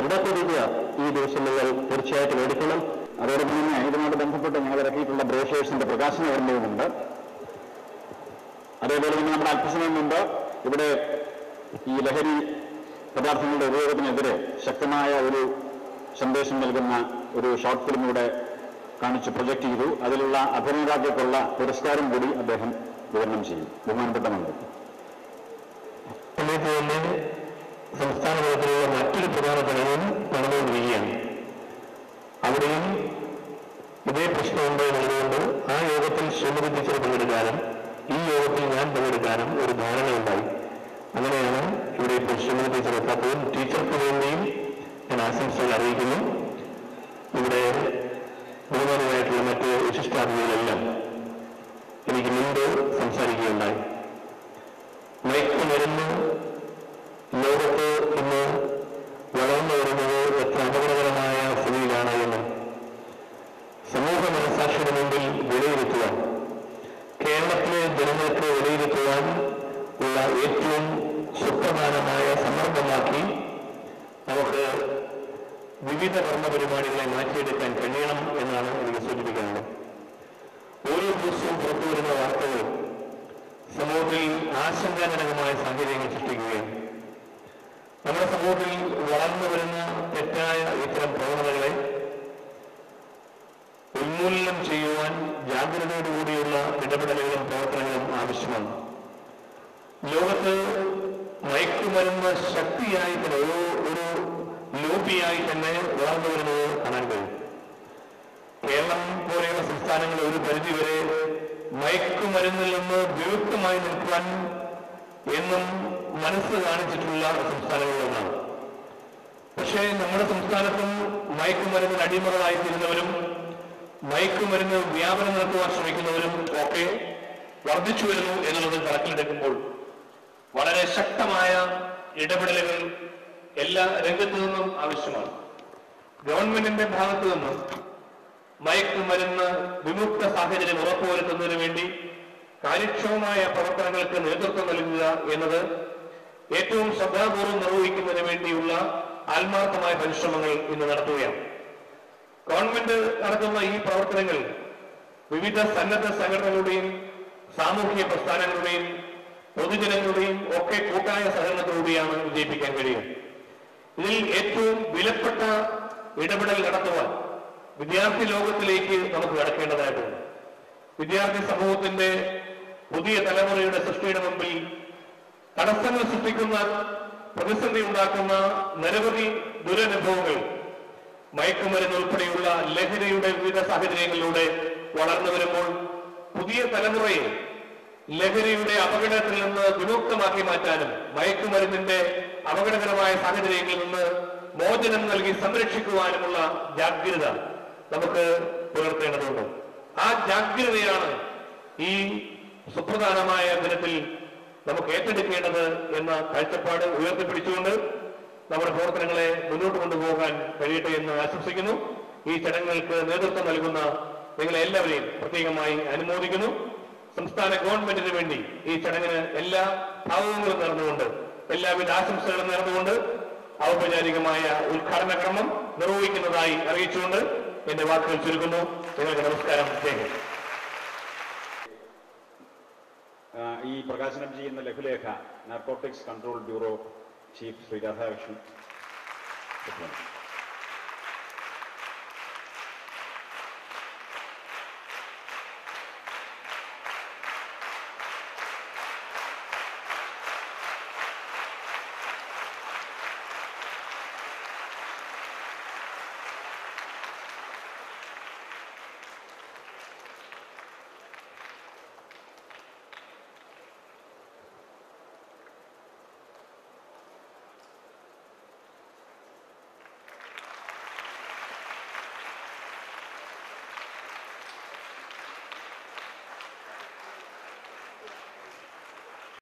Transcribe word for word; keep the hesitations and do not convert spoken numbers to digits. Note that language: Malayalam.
ശ്രദ്ധപ്പെടുത്തുക ഈ ദിവസങ്ങളിൽ തീർച്ചയായിട്ടും എടുക്കണം. അതോടൊപ്പം തന്നെ ഇതുമായി ബന്ധപ്പെട്ട് ഞങ്ങൾ ഇറക്കിയിട്ടുള്ള ബ്രോഷേഴ്സിന്റെ പ്രകാശന ഓർമ്മയുമുണ്ട്. അതേപോലെ തന്നെ നമ്മുടെ അല്പസമയം മുമ്പ് ഇവിടെ ഈ ലഹരി പദാർത്ഥങ്ങളുടെ ഉപയോഗത്തിനെതിരെ ശക്തമായ ഒരു സന്ദേശം നൽകുന്ന ഒരു ഷോർട്ട് ഫിലിം ഇവിടെ കാണിച്ച് പ്രൊജക്ട് ചെയ്തു. അതിലുള്ള അഭിനേതാക്കൾക്കുള്ള പുരസ്കാരം കൂടി അദ്ദേഹം വിതരണം ചെയ്യും. ബഹുമാനപ്പെട്ട മന്ത്രി. സമയത്ത് തന്നെ സംസ്ഥാന തലത്തിലുള്ള മറ്റൊരു പ്രധാന ഘടകം നടന്നുകൊണ്ടിരിക്കുകയാണ്. അവിടെയും ഇതേ പ്രശ്നമുണ്ട് എന്നുള്ളതുകൊണ്ട് ആ യോഗത്തിൽ ശ്രീമതി ടീച്ചർ പങ്കെടുക്കാനും ഈ യോഗത്തിൽ ഞാൻ പങ്കെടുക്കാനും ഒരു ധാരണയുണ്ടായി. അങ്ങനെയാണ് ഇവിടെ ഇപ്പോൾ ശ്രീമതി ടീച്ചർ എത്താത്തതും ടീച്ചർക്ക് വേണ്ടിയും ഞാൻ ആശംസകൾ അറിയിക്കുന്നു. ഇവിടെ ബഹുമാനമായിട്ടുള്ള മറ്റ് വിശിഷ്ടാതിഥികളെല്ലാം എനിക്ക് മുമ്പ് സംസാരിക്കുകയുണ്ടായി. മയക്കുമരുന്ന് ലോകത്ത് ഇന്ന് വളർന്നു വരുന്നത് എത്ര അപകടകരമായ സ്ഥിതിയിലാണ് എന്ന് സമൂഹ മനസാക്ഷിയുടെ മുമ്പിൽ വിലയിരുത്തുവാൻ, കേരളത്തിലെ ജനങ്ങൾക്ക് വിലയിരുത്തുവാൻ ഉള്ള ഏറ്റവും സുപ്രധാനമായ സന്ദർഭമാക്കി നമുക്ക് വിവിധ കർമ്മപരിപാടികളെ മാറ്റിയെടുക്കാൻ കഴിയണം എന്നാണ് എനിക്ക് സൂചിപ്പിക്കുന്നത്. ഓരോ ദിവസവും പുറത്തുവരുന്ന വാർത്തകൾ സമൂഹത്തിൽ ആശങ്കാജനകമായ സാഹചര്യങ്ങൾ സൃഷ്ടിക്കുകയാണ്. നമ്മുടെ സമൂഹത്തിൽ വളർന്നു വരുന്ന തെറ്റായ ഇത്തരം പ്രവണതകളെ ഉന്മൂലനം ചെയ്യുവാൻ ജാഗ്രതയോടുകൂടിയുള്ള ഇടപെടലുകളും പ്രവർത്തനങ്ങളും ആവശ്യമാണ്. ലോകത്ത് മയക്കുമരുന്ന് ശക്തിയായി തന്നെ ഒരു ഒരു ലോബിയായി തന്നെ വളർന്നു വരുന്നത് കാണാൻ കഴിയും. കേരളം പോലെയുള്ള സംസ്ഥാനങ്ങൾ ഒരു പരിധിവരെ മയക്കുമരുന്നിൽ നിന്ന് വിമുക്തമായി നിൽക്കുവാൻ എന്നും മനസ്സ് കാണിച്ചിട്ടുള്ള സംസ്ഥാനങ്ങളിലൊന്നാണ്. പക്ഷേ നമ്മുടെ സംസ്ഥാനത്തും മയക്കുമരുന്നിന് അടിമകളായി തീരുന്നവരും മയക്കുമരുന്ന് വ്യാപനം നടത്തുവാൻ ശ്രമിക്കുന്നവരും ഒക്കെ വർദ്ധിച്ചു വരുന്നു എന്നുള്ളത് കണക്കിലെടുക്കുമ്പോൾ വളരെ ശക്തമായ ഇടപെടലുകൾ എല്ലാ രംഗത്തു നിന്നും ആവശ്യമാണ്. ഗവൺമെന്റിന്റെ ഭാഗത്തു നിന്ന് മയക്കുമരുന്ന് വിമുക്ത സാഹചര്യം ഉറപ്പുവരുത്തുന്നതിന് വേണ്ടി കാര്യക്ഷമമായ പ്രവർത്തനങ്ങൾക്ക് നേതൃത്വം നൽകുക എന്നത് ഏറ്റവും ശ്രദ്ധാപൂർവ്വം നിർവഹിക്കുന്നതിന് വേണ്ടിയുള്ള ആത്മാർത്ഥമായ പരിശ്രമങ്ങൾ ഇന്ന് നടത്തുകയാണ്. ഗവൺമെന്റ് നടത്തുന്ന ഈ പ്രവർത്തനങ്ങൾ വിവിധ സന്നദ്ധ സംഘടനകളുടെയും സാമൂഹിക പ്രസ്ഥാനങ്ങളുടെയും പൊതുജനങ്ങളുടെയും ഒക്കെ കൂട്ടായ സഹകരണത്തോടുകൂടിയാണ് വിജയിപ്പിക്കാൻ കഴിയുക. ഇതിൽ ഏറ്റവും വിലപ്പെട്ട ഇടപെടൽ നടത്തുവാൻ വിദ്യാർത്ഥി ലോകത്തിലേക്ക് നമുക്ക് കടക്കേണ്ടതായിട്ടുണ്ട്. വിദ്യാർത്ഥി സമൂഹത്തിന്റെ പുതിയ തലമുറയുടെ സൃഷ്ടിയുടെ മുമ്പിൽ തടസ്സങ്ങൾ സൃഷ്ടിക്കുന്ന, പ്രതിസന്ധി ഉണ്ടാക്കുന്ന നിരവധി ദുരനുഭവങ്ങൾ മയക്കുമരുന്ന് ഉൾപ്പെടെയുള്ള ലഹരിയുടെ വിവിധ സാഹചര്യങ്ങളിലൂടെ വളർന്നു വരുമ്പോൾ പുതിയ തലമുറയെ ലഹരിയുടെ അപകടത്തിൽ നിന്ന് വിമുക്തമാക്കി മാറ്റാനും മയക്കുമരുന്നിന്റെ അപകടകരമായ സാഹചര്യങ്ങളിൽ നിന്ന് മോചനം നൽകി സംരക്ഷിക്കുവാനുമുള്ള ജാഗ്രത നമുക്ക് പുലർത്തേണ്ടതുണ്ട്. ആ ജാഗ്രതയാണ് ഈ സുപ്രധാനമായ ദിനത്തിൽ നമുക്ക് ഏറ്റെടുക്കേണ്ടത് എന്ന കാഴ്ചപ്പാട് ഉയർത്തിപ്പിടിച്ചുകൊണ്ട് നമ്മുടെ പ്രവർത്തനങ്ങളെ മുന്നോട്ട് കൊണ്ടുപോകാൻ കഴിയട്ടെ എന്ന് ആശംസിക്കുന്നു. ഈ ചടങ്ങുകൾക്ക് നേതൃത്വം നൽകുന്ന നിങ്ങളെ എല്ലാവരെയും പ്രത്യേകമായി അനുമോദിക്കുന്നു. സംസ്ഥാന ഗവൺമെന്റിന് വേണ്ടി ഈ ചടങ്ങിന് എല്ലാ ഭാവങ്ങളും നേർന്നുകൊണ്ട് എല്ലാവിധ ആശംസകളും നേർന്നുകൊണ്ട് ഔപചാരികമായ ഉദ്ഘാടന ക്രമം നിർവഹിക്കുന്നതായി അറിയിച്ചുകൊണ്ട് എന്റെ വാക്കുകൾ ചുരുക്കുന്നു. നിങ്ങൾക്ക് നമസ്കാരം. ഈ പ്രകാശനം ചെയ്യുന്ന ലഘുലേഖ narcotics control bureau chief Shri Radhakrishnan.